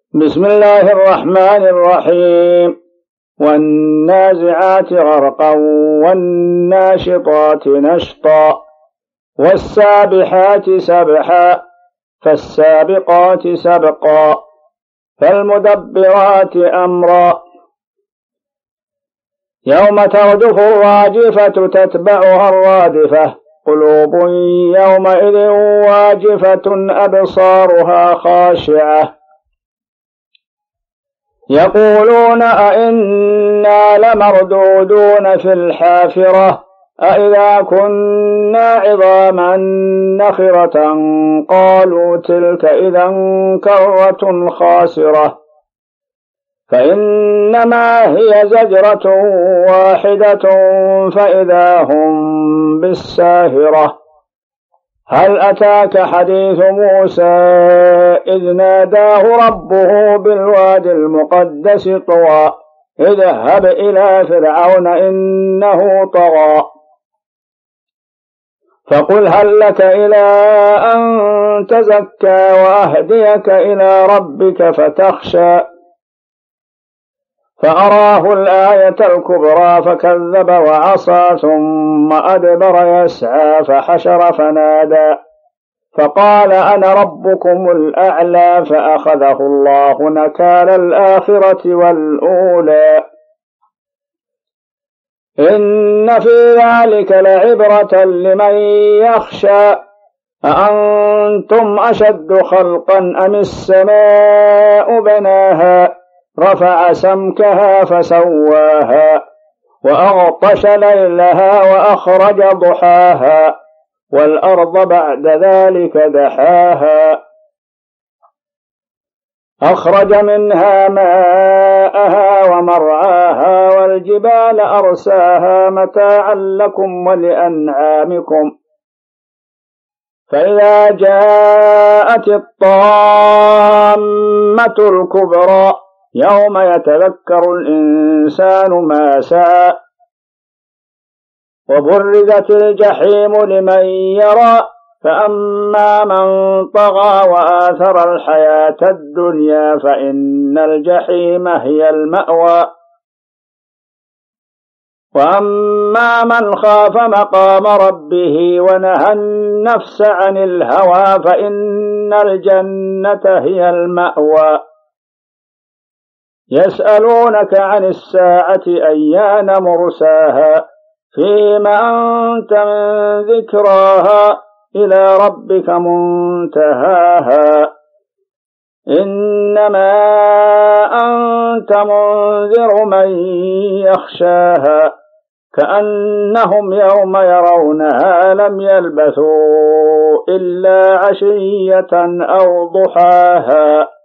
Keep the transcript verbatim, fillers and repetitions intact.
بسم الله الرحمن الرحيم. والنازعات غرقا والناشطات نشطا والسابحات سبحا فالسابقات سبقا فالمدبرات أمرا يوم ترجف الراجفة تتبعها الرادفة قلوب يومئذ واجفة أبصارها خاشعة يقولون أئنا لمردودون في الحافرة أئذا كنا عظاما نخرة قالوا تلك إذا كرة خاسرة فإنما هي زجرة واحدة فإذا هم بالساهرة هل أتاك حديث موسى إذ ناداه ربه بالوادي المقدس طوى اذهب إلى فرعون إنه طغى فقل هل لك إلى أن تزكى وأهديك إلى ربك فتخشى فأراه الآية الكبرى فكذب وعصى ثم أدبر يسعى فحشر فنادى فقال أنا ربكم الأعلى فأخذه الله نكال الآخرة والأولى إن في ذلك لعبرة لمن يخشى أأنتم أشد خلقا أم السماء بناها رفع سمكها فسواها وأغطش ليلها وأخرج ضحاها والأرض بعد ذلك دحاها أخرج منها ماءها ومرعاها والجبال أرساها متاعا لكم ولأنعامكم فإذا جاءت الطامة الكبرى يوم يتذكر الإنسان ما سعى وبرزت الجحيم لمن يرى فأما من طغى وآثر الحياة الدنيا فإن الجحيم هي المأوى وأما من خاف مقام ربه ونهى النفس عن الهوى فإن الجنة هي المأوى يسألونك عن الساعة أيان مرساها فيما أنت من ذكراها إلى ربك منتهاها إنما أنت منذر من يخشاها كأنهم يوم يرونها لم يلبثوا إلا عشية أو ضحاها.